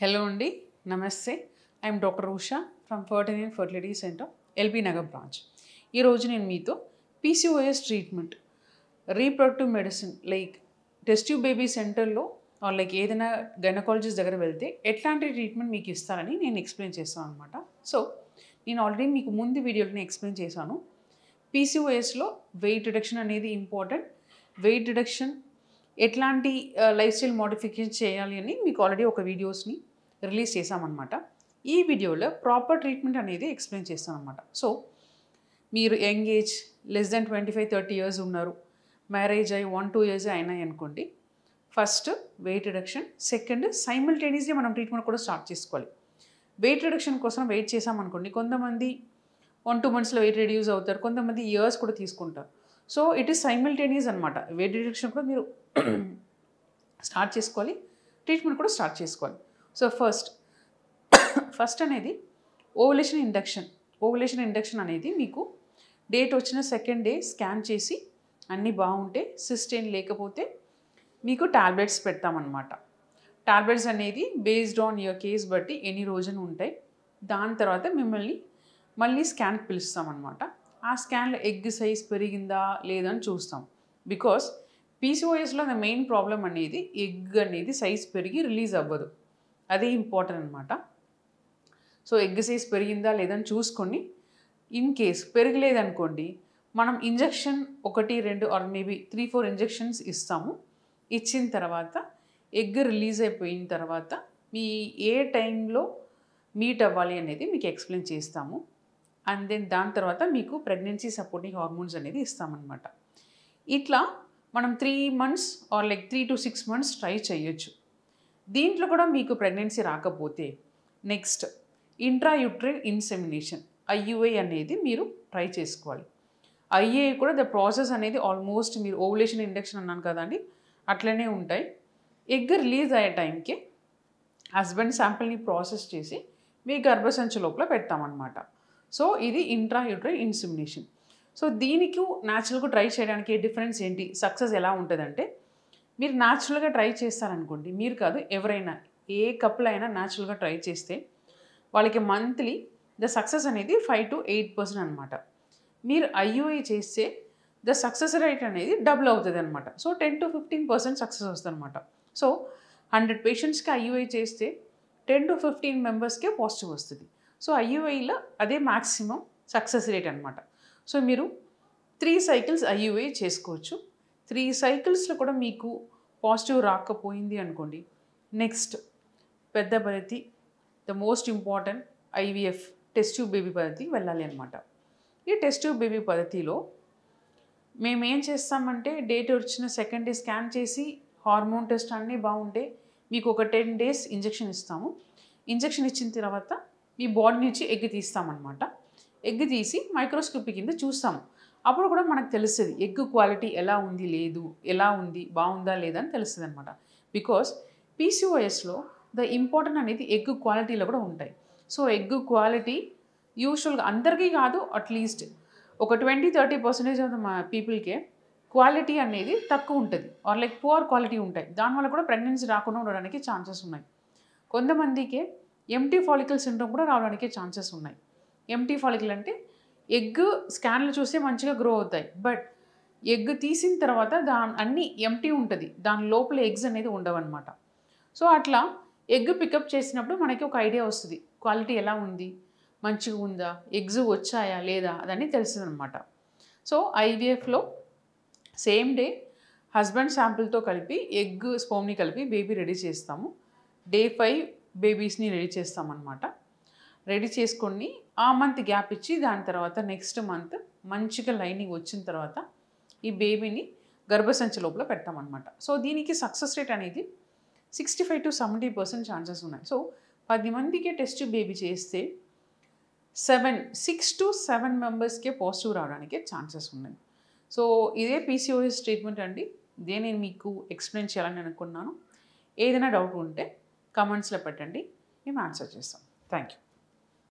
Hello Andy, Namaste. I am Dr. Usha from Fertility and Fertility Center, LB Nagar branch. ఈ రోజు నేను మీతో PCOS treatment reproductive medicine like test tube baby సెంటర్లో or like ఏదైనా gynaecologist దగ్గర వెళ్తే ఎట్లాంటి ట్రీట్మెంట్ మీకు ఇస్తారని నేను ఎక్స్ప్లెయిన్ చేస్తాను అనమాట. సో నేను ఆల్రెడీ మీకు ముందు వీడియోలో ఎక్స్ప్లెయిన్ చేశాను. PCOSలో వెయిట్ రిడక్షన్ అనేది ఇంపార్టెంట్. వెయిట్ రిడక్షన్ ఎట్లాంటి లైఫ్ స్టైల్ మోడిఫికేషన్ చేయాలి అని మీకు ఆల్రెడీ ఒక వీడియోస్ని రిలీజ్ చేశామన్నమాట. ఈ వీడియోలో ప్రాపర్ ట్రీట్మెంట్ అనేది ఎక్స్ప్లెయిన్ చేస్తాను అనమాట. సో మీరు young age less than 25-30 years ఉన్నారు, మ్యారేజ్ అయ్యి 1-2 ఇయర్స్ అయినాయి అనుకోండి. First weight reduction, second simultaneously మనం ట్రీట్మెంట్ కూడా స్టార్ట్ చేసుకోవాలి. వెయిట్ రిడక్షన్ కోసం వెయిట్ చేసామనుకోండి, కొంతమంది 1-2 మంత్స్లో వెయిట్ రెడ్యూస్ అవుతారు, కొంతమంది ఇయర్స్ కూడా తీసుకుంటారు. సో ఇట్ ఈస్ సైమల్టేనియస్ అనమాట. వెయిట్ రిడక్షన్ కూడా మీరు స్టార్ట్ చేసుకోవాలి, ట్రీట్మెంట్ కూడా స్టార్ట్ చేసుకోవాలి. సో ఫస్ట్ అనేది ఓవులేషన్ ఇండక్షన్. ఓవులేషన్ ఇండక్షన్ అనేది మీకు డేట్ వచ్చిన సెకండ్ డే స్కాన్ చేసి అన్నీ బాగుంటే, సిస్టైన్ లేకపోతే మీకు టాబ్లెట్స్ పెడతామన్నమాట. టాబ్లెట్స్ అనేది బేస్డ్ ఆన్ యువర్ కేస్ బట్టి ఎన్ని రోజులు ఉంటాయి. దాని తర్వాత మిమ్మల్ని మళ్ళీ స్కాన్కి పిలుస్తామన్నమాట. ఆ స్కాన్లో ఎగ్ సైజ్ పెరిగిందా లేదని చూస్తాం. బికాస్ PCOSలో ద మెయిన్ ప్రాబ్లం అనేది ఎగ్ అనేది సైజ్ పెరిగి రిలీజ్ అవ్వదు. అదే ఇంపార్టెంట్ అనమాట. సో ఎగ్ సైజ్ పెరిగిందా లేదని చూసుకొని, ఇన్ కేస్ పెరగలేదనుకోండి, మనం ఇంజెక్షన్ 1-2 ఆర్ మేబీ 3-4 ఇంజెక్షన్స్ ఇస్తాము. ఇచ్చిన తర్వాత ఎగ్ రిలీజ్ అయిపోయిన తర్వాత మీ ఏ టైంలో మీట్ అవ్వాలి అనేది మీకు ఎక్స్ప్లెయిన్ చేస్తాము. అండ్ దెన్ దాని తర్వాత మీకు ప్రెగ్నెన్సీ సపోర్టింగ్ హార్మోన్స్ అనేది ఇస్తామన్నమాట. ఇట్లా మనం 3 months or like 3 to 6 months try చేయొచ్చు. దీంట్లో కూడా మీకు ప్రెగ్నెన్సీ రాకపోతే నెక్స్ట్ ఇంట్రాయూట్రైన్ ఇన్సెమినేషన్ IUI అనేది మీరు ట్రై చేసుకోవాలి. IUI కూడా ద ప్రాసెస్ అనేది ఆల్మోస్ట్ మీరు ఓవులేషన్ ఇండక్షన్ అన్నాను కదండి, అట్లనే ఉంటాయి. ఎగ్ రిలీజ్ అయ్యే టైంకి హస్బెండ్ శాంపిల్ని ప్రాసెస్ చేసి మీ గర్భసంచి లోపల పెడతామన్నమాట. సో ఇది ఇంట్రాయూట్రైన్ ఇన్సెమినేషన్. సో దీనికి న్యాచురల్గా ట్రై చేయడానికి డిఫరెన్స్ ఏంటి, సక్సెస్ ఎలా ఉంటుందంటే, మీరు న్యాచురల్గా ట్రై చేస్తారనుకోండి, మీరు కాదు ఎవరైనా ఏ కపుల్ అయినా న్యాచురల్గా ట్రై చేస్తే వాళ్ళకి మంత్లీ ద సక్సెస్ అనేది 5 to 8% అనమాట. మీరు IUI చేస్తే ద సక్సెస్ రేట్ అనేది డబుల్ అవుతుంది అనమాట. సో 10 to 15% సక్సెస్ వస్తుంది అనమాట. సో 100 పేషెంట్స్కి IUI చేస్తే 10 to 15 మెంబర్స్కే పాజిటివ్ వస్తుంది. సో IUIలో అదే మ్యాక్సిమం సక్సెస్ రేట్ అనమాట. సో మీరు 3 cycles IUI చేసుకోవచ్చు. 3 cyclesలో కూడా మీకు పాజిటివ్ రాకపోయింది అనుకోండి, నెక్స్ట్ పెద్ద పద్ధతి the most important IVF test tube baby పద్ధతికి వెళ్ళాలి అనమాట. ఈ టెస్ట్ ట్యూబ్ బేబీ పద్ధతిలో మేము ఏం చేస్తామంటే, డేట్ వచ్చిన సెకండ్ డే స్కాన్ చేసి హార్మోన్ టెస్ట్ అన్నీ బాగుంటే మీకు ఒక 10 days ఇంజెక్షన్ ఇస్తాము. ఇంజెక్షన్ ఇచ్చిన తర్వాత మీ బాడీ నుంచి ఎగ్ తీస్తామన్నమాట. ఎగ్ తీసి మైక్రోస్కోపీ కింద చూస్తాము. అప్పుడు కూడా మనకు తెలుస్తుంది ఎగ్ క్వాలిటీ ఎలా ఉంది, లేదు ఎలా ఉంది, బాగుందా లేదా అని తెలుస్తుంది అనమాట. బికాస్ PCOSలో ద ఇంపార్టెంట్ అనేది ఎగ్ క్వాలిటీలో కూడా ఉంటాయి. సో ఎగ్ క్వాలిటీ యూజువల్గా అందరికీ కాదు, అట్లీస్ట్ ఒక 20-30% ఆఫ్ ద పీపుల్కే క్వాలిటీ అనేది తక్కువ ఉంటుంది ఆర్ లైక్ పువర్ క్వాలిటీ ఉంటాయి. దానివల్ల కూడా ప్రెగ్నెన్సీ రాకుండా ఉండడానికి ఛాన్సెస్ ఉన్నాయి. కొంతమందికి ఎంటీ ఫాలికల్ సిండ్రోమ్ కూడా రావడానికి ఛాన్సెస్ ఉన్నాయి. ఎంటీ ఫాలికల్ అంటే ఎగ్ స్కాన్లు చూస్తే మంచిగా గ్రో అవుతాయి, బట్ ఎగ్ తీసిన తర్వాత అన్నీ ఎంటీ ఉంటుంది, దాని లోపల ఎగ్స్ అనేది ఉండవన్నమాట. సో అట్లా ఎగ్ పికప్ చేసినప్పుడు మనకి ఒక ఐడియా వస్తుంది, క్వాలిటీ ఎలా ఉంది, మంచిగా ఉందా, ఎగ్స్ వచ్చాయా లేదా అదని తెలుస్తుంది అనమాట. సో IVFలో సేమ్ డే హస్బెండ్ శాంపిల్తో కలిపి ఎగ్ స్పర్మ్ని కలిపి బేబీ రెడీ చేస్తాము. Day 5 బేబీస్ని రెడీ చేస్తామన్నమాట. రెడీ చేసుకొని ఆ మంత్ గ్యాప్ ఇచ్చి దాని తర్వాత నెక్స్ట్ మంత్ మంచిగా లైనింగ్ వచ్చిన తర్వాత ఈ బేబీని గర్భసంచి లోపల పెడతామన్నమాట. సో దీనికి సక్సెస్ రేట్ అనేది 65 to 70% ఛాన్సెస్ ఉన్నాయి. సో 10 మందికి టెస్ట్ బేబీ చేస్తే 6 to 7 మెంబర్స్కే పాజిటివ్ రావడానికి ఛాన్సెస్ ఉన్నాయి. సో ఇదే PCOS ట్రీట్మెంట్ అండి. ఇదే నేను మీకు ఎక్స్ప్లెయిన్ చేయాలని అనుకున్నాను. ఏదైనా డౌట్ ఉంటే కమెంట్స్లో పెట్టండి, మేము ఆన్సర్ చేస్తాం. Thank you.